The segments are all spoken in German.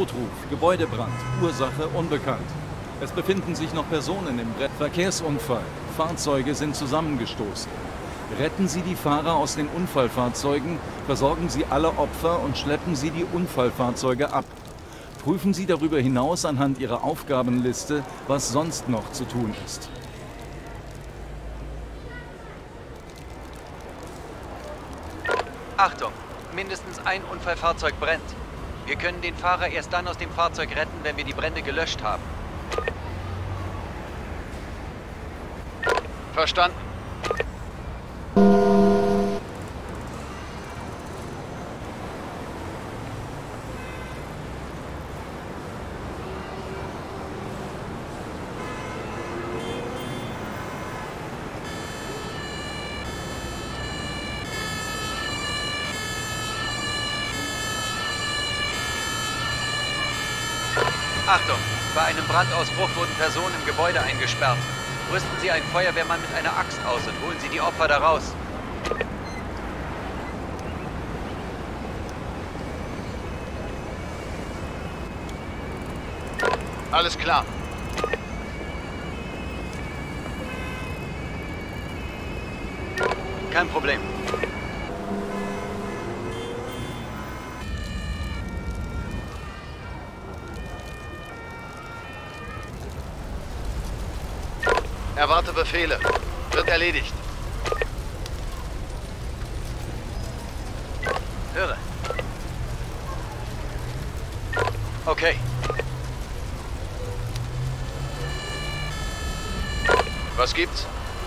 Notruf, Gebäudebrand, Ursache unbekannt. Es befinden sich noch Personen im Brett. Verkehrsunfall, Fahrzeuge sind zusammengestoßen. Retten Sie die Fahrer aus den Unfallfahrzeugen, versorgen Sie alle Opfer und schleppen Sie die Unfallfahrzeuge ab. Prüfen Sie darüber hinaus anhand Ihrer Aufgabenliste, was sonst noch zu tun ist. Achtung! Mindestens ein Unfallfahrzeug brennt. Wir können den Fahrer erst dann aus dem Fahrzeug retten, wenn wir die Brände gelöscht haben. Verstanden. Achtung! Bei einem Brandausbruch wurden Personen im Gebäude eingesperrt. Rüsten Sie einen Feuerwehrmann mit einer Axt aus und holen Sie die Opfer da raus. Alles klar. Kein Problem. Erwarte Befehle. Wird erledigt. Höre. Okay. Was gibt's?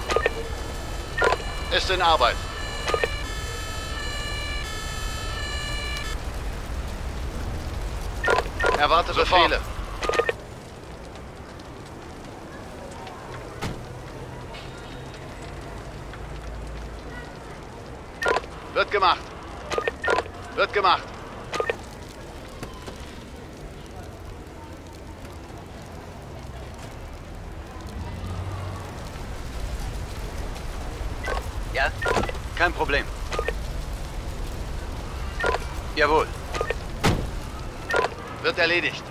Ist in Arbeit. Erwarte Befehle. Wird gemacht. Wird gemacht. Ja? Kein Problem. Jawohl. Wird erledigt.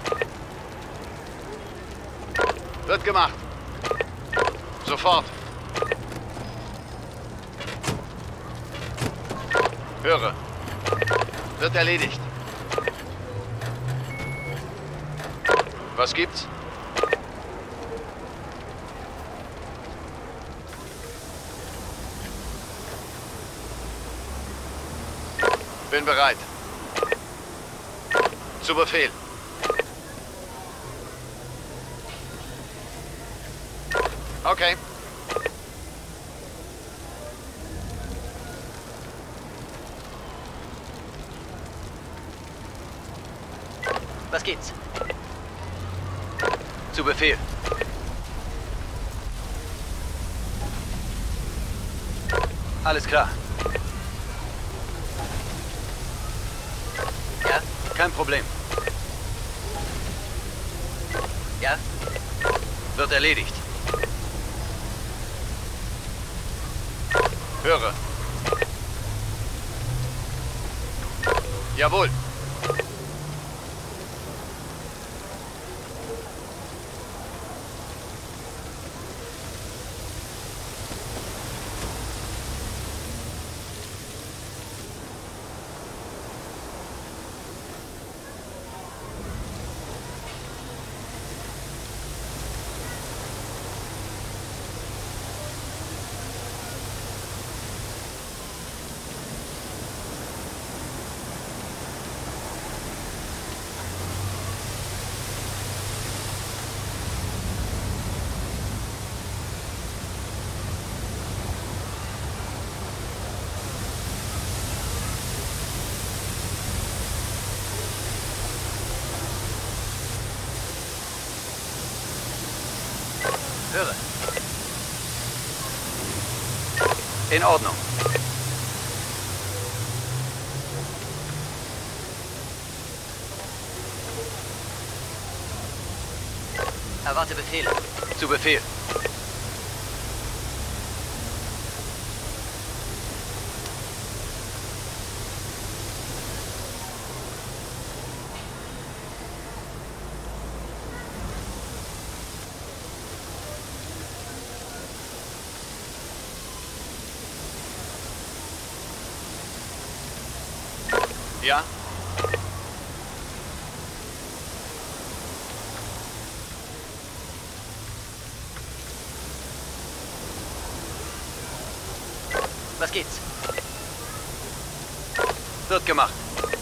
Wird gemacht. Sofort. Höre. Wird erledigt. Was gibt's? Bin bereit. Zu Befehl. Okay. Was geht's? Zu Befehl. Alles klar. Ja, kein Problem. Ja, wird erledigt. Höre. Jawohl. Höre. In Ordnung. Erwarte Befehle. Zu Befehl. Ja? Was geht's? Wird gemacht.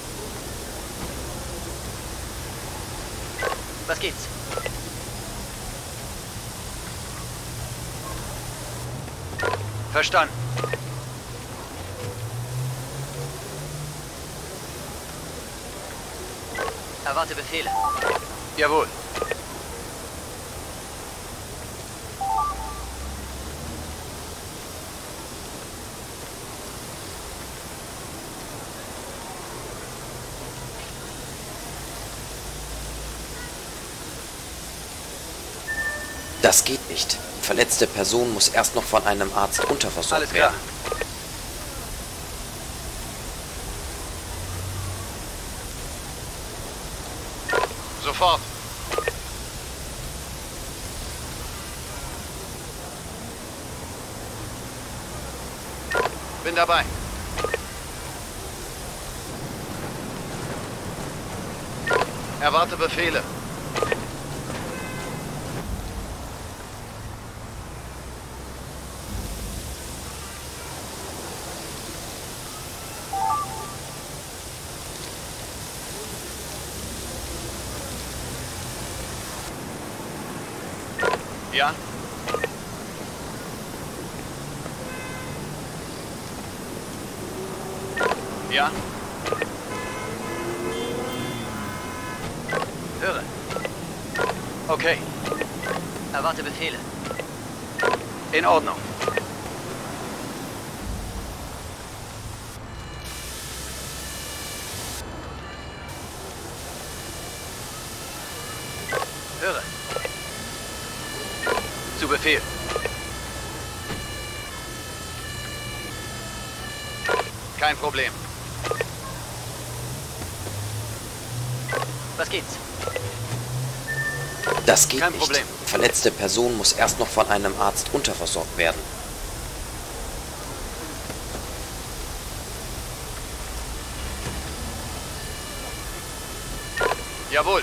Was geht's? Verstanden. Erwarte Befehle. Jawohl. Das geht nicht. Die verletzte Person muss erst noch von einem Arzt unterversorgt Alles klar. werden. Sofort. Bin dabei. Erwarte Befehle. Ja? Ja? Höre. Okay. Erwarte Befehle. In Ordnung. Höre. Zu Befehl. Kein Problem. Was geht's? Das geht Kein nicht. Problem. Die verletzte Person muss erst noch von einem Arzt unterversorgt werden. Jawohl.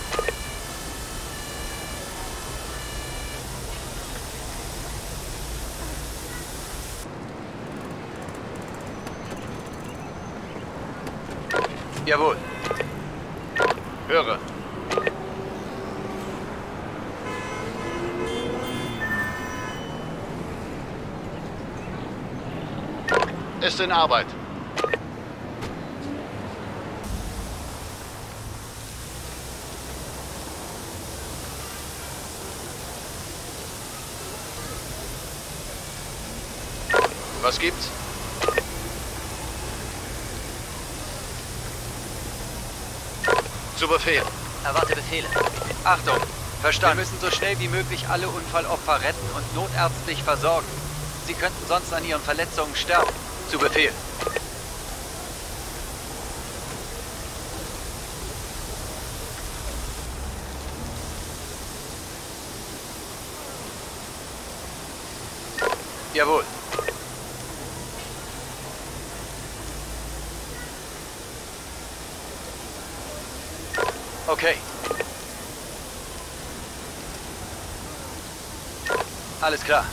Jawohl. Höre. Ist in Arbeit. Was gibt's? Zu Befehl. Erwarte Befehle. Achtung. Verstanden. Wir müssen so schnell wie möglich alle Unfallopfer retten und notärztlich versorgen. Sie könnten sonst an ihren Verletzungen sterben. Zu Befehl. Jawohl. Okay. Alles klar.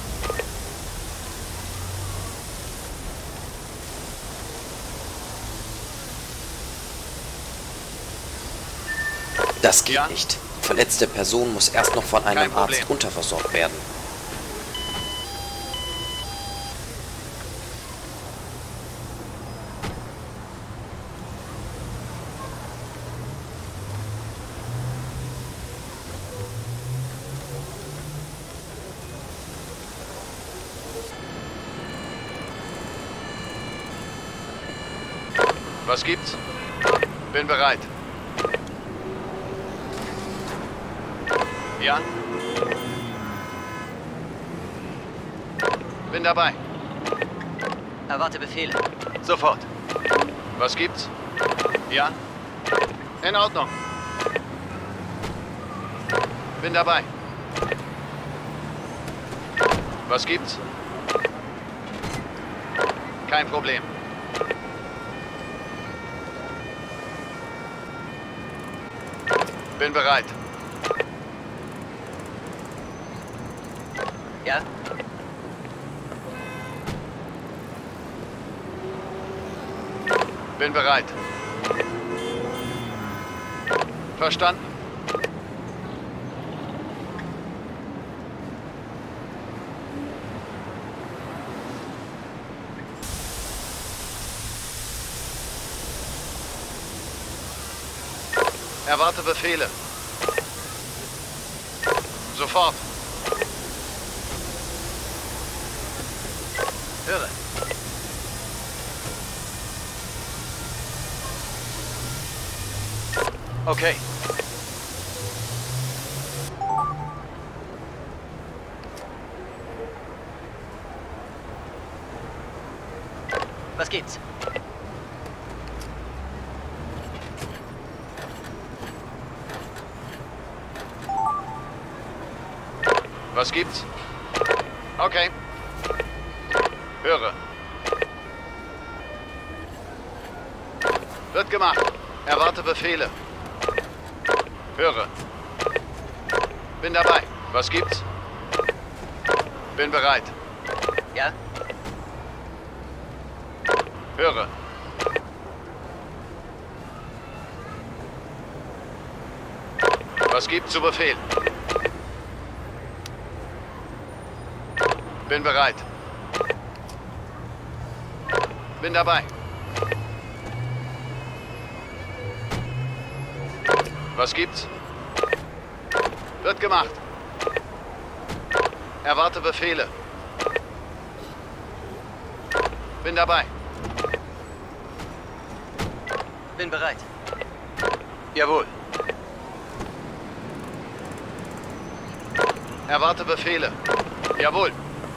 Das geht Ja? nicht. Die verletzte Person muss erst noch von Kein einem Problem. Arzt unterversorgt werden. Was gibt's? Bin bereit. Ja? Bin dabei. Erwarte Befehle. Sofort. Was gibt's? Ja? In Ordnung. Bin dabei. Was gibt's? Kein Problem. Bin bereit. Ja? Bin bereit. Verstanden. Erwarte Befehle. Sofort. Höre. Okay. Was gibt's? Was gibt's? Okay. Höre. Wird gemacht. Erwarte Befehle. Höre. Bin dabei. Was gibt's? Bin bereit. Ja? Höre. Was gibt's zu Befehl? Bin bereit. Bin dabei. Was gibt's? Wird gemacht. Erwarte Befehle. Bin dabei. Bin bereit. Jawohl. Erwarte Befehle. Jawohl.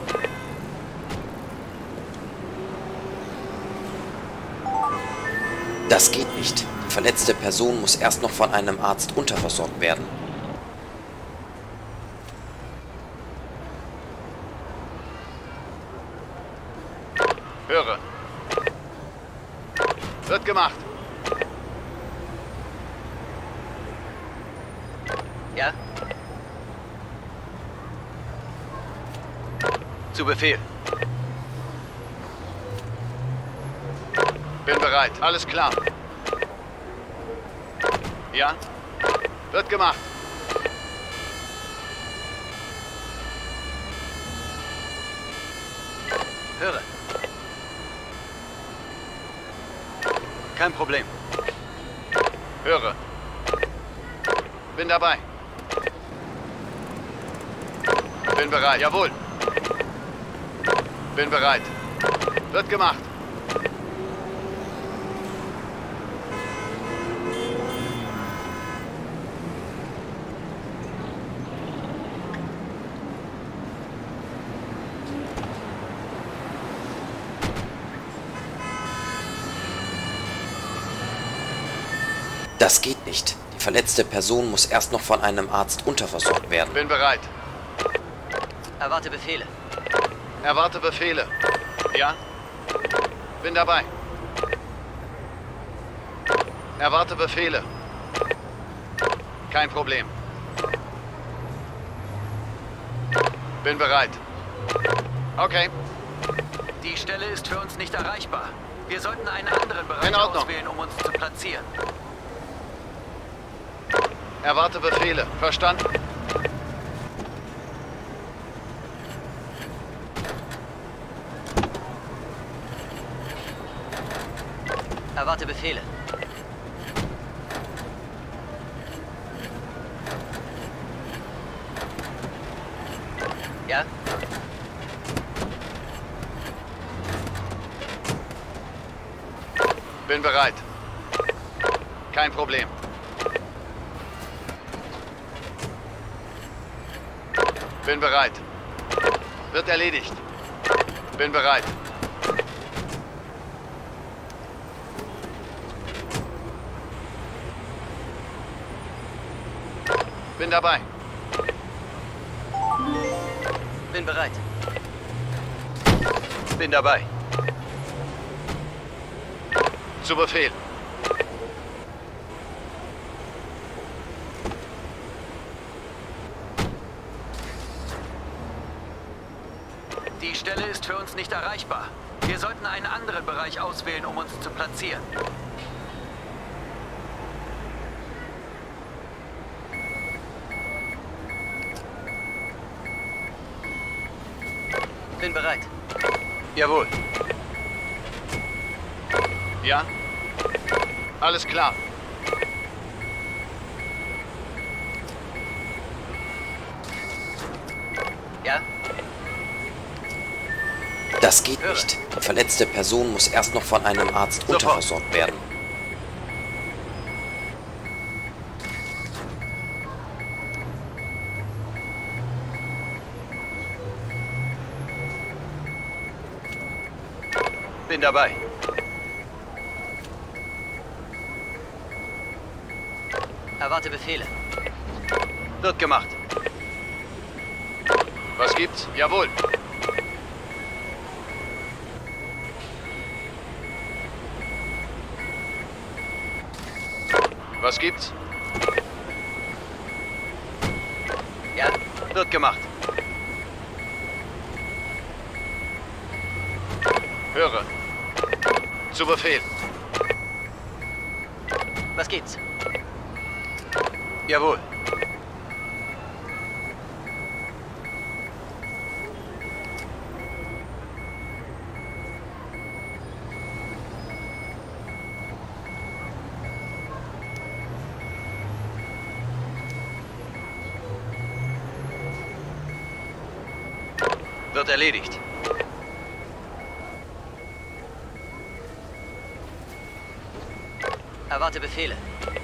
Das geht nicht. Die verletzte Person muss erst noch von einem Arzt unterversorgt werden. Höre. Wird gemacht. Ja? Zu Befehl. Bin bereit. Alles klar. Ja? Wird gemacht. Höre. Kein Problem. Höre. Bin dabei. Bin bereit. Jawohl. Bin bereit. Wird gemacht. Das geht nicht. Die verletzte Person muss erst noch von einem Arzt unterversorgt werden. Bin bereit. Erwarte Befehle. Erwarte Befehle. Ja? Bin dabei. Erwarte Befehle. Kein Problem. Bin bereit. Okay. Die Stelle ist für uns nicht erreichbar. Wir sollten einen anderen Bereich In Ordnung. auswählen, um uns zu platzieren. Erwarte Befehle. Verstanden? Erwarte Befehle. Ja? Bin bereit. Kein Problem. Bin bereit. Wird erledigt. Bin bereit. Bin dabei. Bin bereit. Bin dabei. Zu Befehl. Die Stelle ist für uns nicht erreichbar. Wir sollten einen anderen Bereich auswählen, um uns zu platzieren. Bin bereit. Jawohl. Ja? Alles klar. Ja? Das geht nicht. Die verletzte Person muss erst noch von einem Arzt Sofort. unterversorgt werden. Bin dabei. Erwarte Befehle. Wird gemacht. Was gibt's? Jawohl. Was gibt's? Ja? Wird gemacht. Höre. Zu Befehl. Was geht's? Jawohl. Wird erledigt. Erwarte Befehle.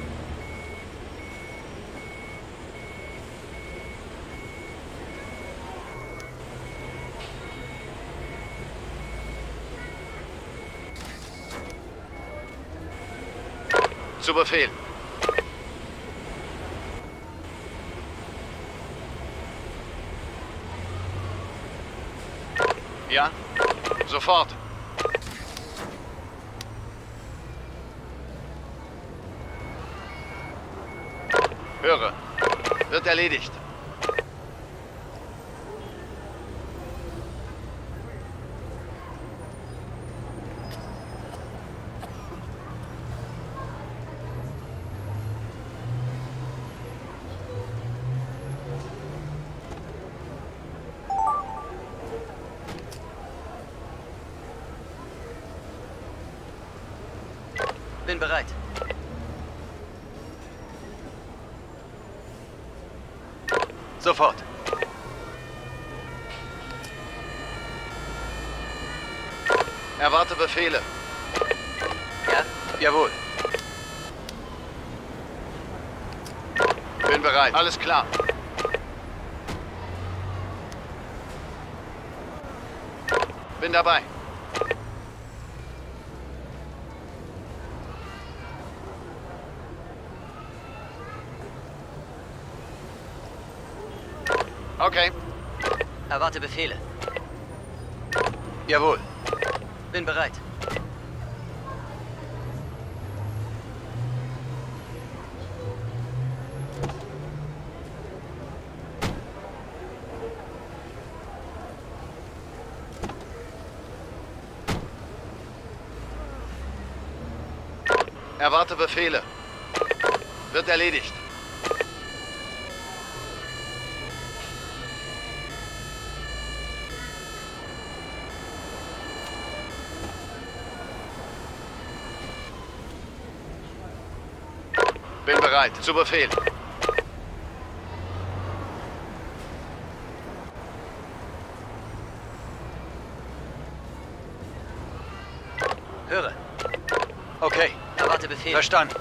Zu Befehl. Ja? Sofort. Höre. Wird erledigt. Bin bereit. Sofort. Erwarte Befehle. Ja? Jawohl. Bin bereit. Alles klar. Bin dabei. Okay. Erwarte Befehle. Jawohl. Bin bereit. Erwarte Befehle. Wird erledigt. Bin bereit. Zu Befehl. Höre. Okay. Erwarte Befehle. Verstanden.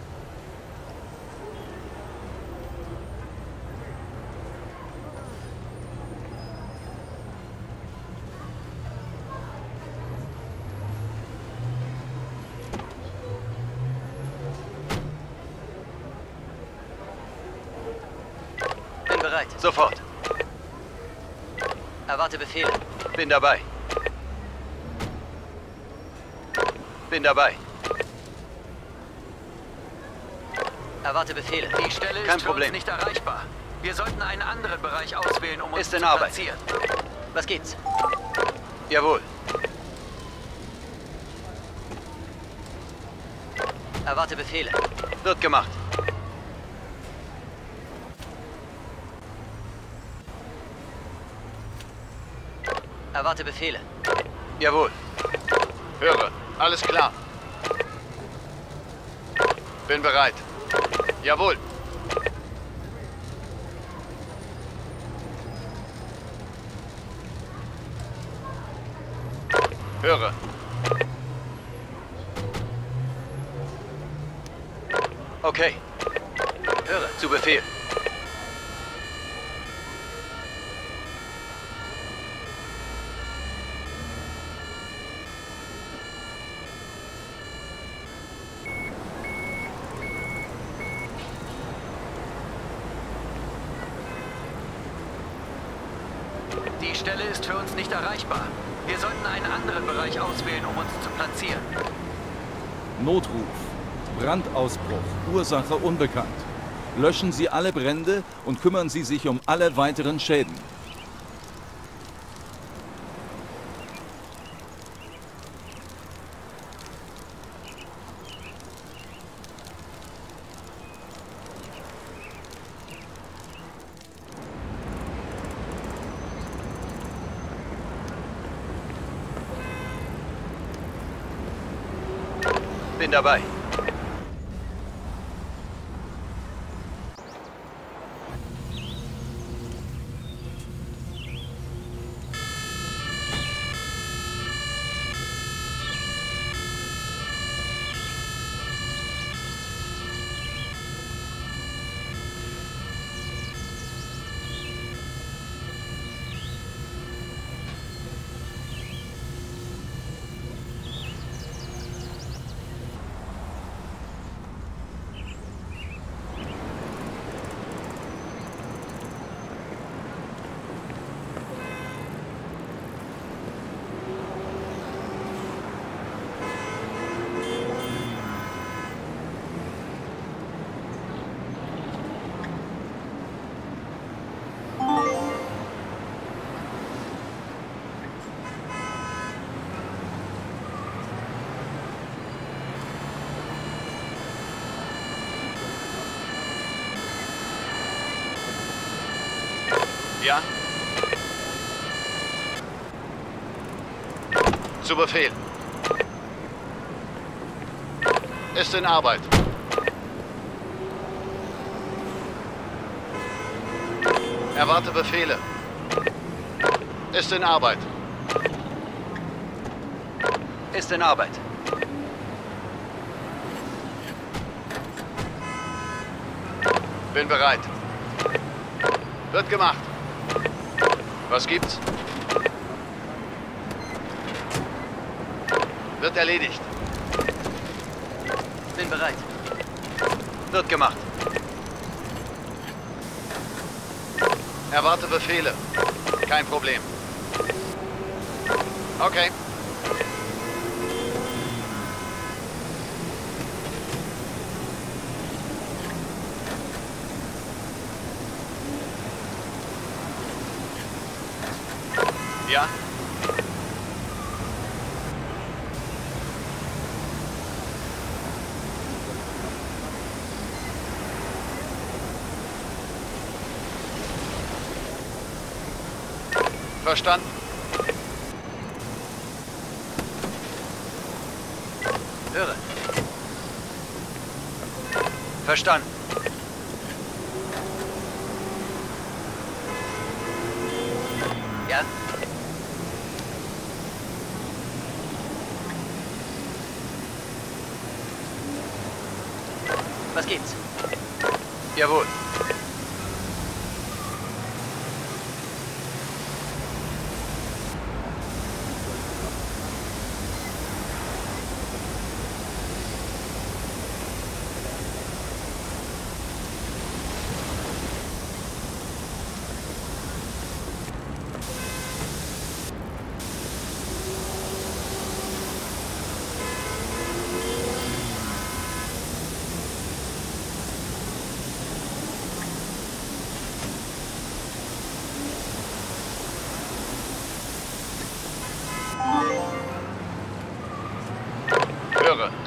Bin bereit. Sofort. Erwarte Befehle. Bin dabei. Bin dabei. Erwarte Befehle. Die Stelle ist für uns nicht erreichbar. Wir sollten einen anderen Bereich auswählen, um uns zu platzieren. Was geht's? Jawohl. Erwarte Befehle. Wird gemacht. Erwarte Befehle. Jawohl. Höre. Alles klar. Bin bereit. Jawohl. Höre. Okay. Höre. Zu Befehl. Die Stelle ist für uns nicht erreichbar. Wir sollten einen anderen Bereich auswählen, um uns zu platzieren. Notruf. Brandausbruch. Ursache unbekannt. Löschen Sie alle Brände und kümmern Sie sich um alle weiteren Schäden. Bin dabei. Ja? Zu Befehl. Ist in Arbeit. Erwarte Befehle. Ist in Arbeit. Ist in Arbeit. Bin bereit. Wird gemacht. Was gibt's? Wird erledigt. Bin bereit. Wird gemacht. Erwarte Befehle. Kein Problem. Okay. Ja? Verstanden. Höre. Verstanden. Ja? Was geht's? Jawohl.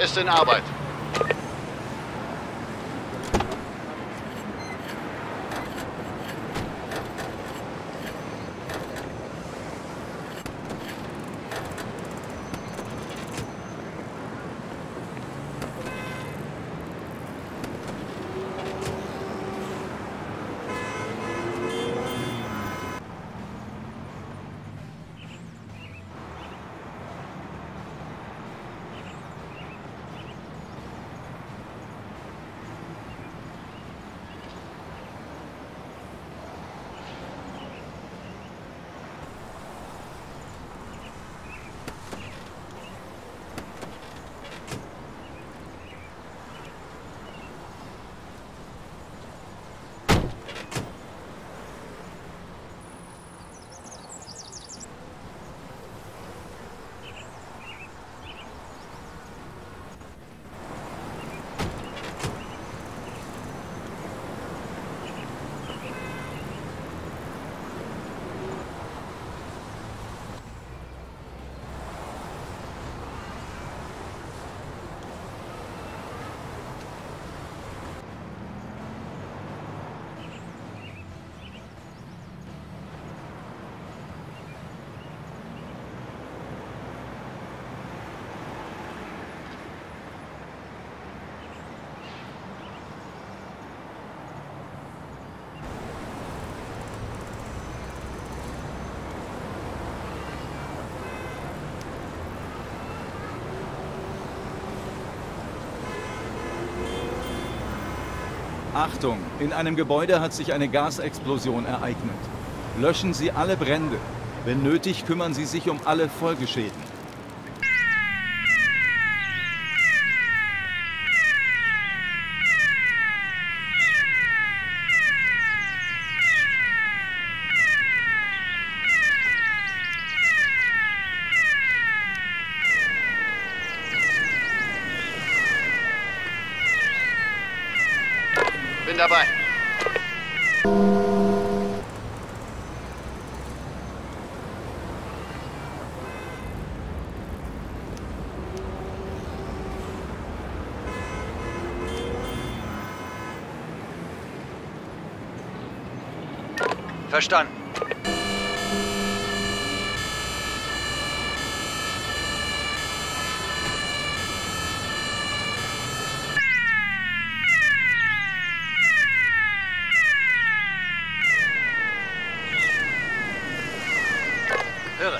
Ist in Arbeit. Achtung, in einem Gebäude hat sich eine Gasexplosion ereignet. Löschen Sie alle Brände. Wenn nötig, kümmern Sie sich um alle Folgeschäden. Bin dabei. Verstanden. Höre.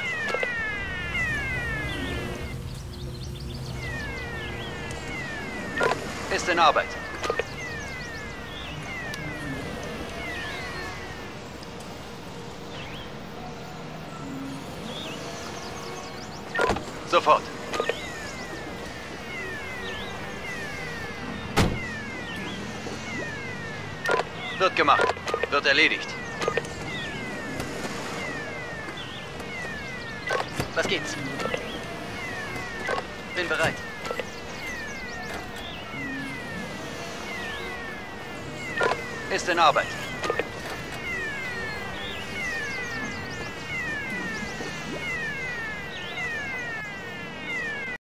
Ist in Arbeit. Sofort. Wird gemacht. Wird erledigt. Was geht's? Bin bereit. Ist in Arbeit.